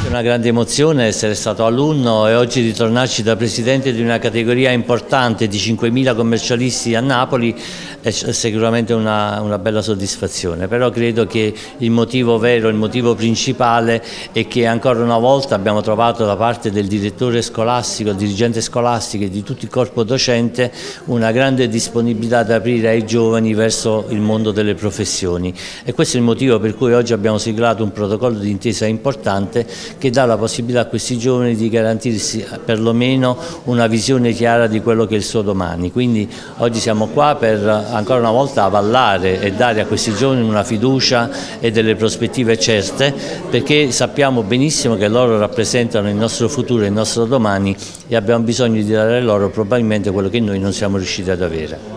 È una grande emozione essere stato alunno e oggi ritornarci da presidente di una categoria importante di 5.000 commercialisti a Napoli è sicuramente una bella soddisfazione, però credo che il motivo vero, il motivo principale è che ancora una volta abbiamo trovato da parte del direttore scolastico, il dirigente scolastico e di tutto il corpo docente una grande disponibilità ad aprire ai giovani verso il mondo delle professioni, e questo è il motivo per cui oggi abbiamo siglato un protocollo di intesa importante che dà la possibilità a questi giovani di garantirsi perlomeno una visione chiara di quello che è il suo domani. Quindi oggi siamo qua per ancora una volta avallare e dare a questi giovani una fiducia e delle prospettive certe, perché sappiamo benissimo che loro rappresentano il nostro futuro e il nostro domani e abbiamo bisogno di dare loro probabilmente quello che noi non siamo riusciti ad avere.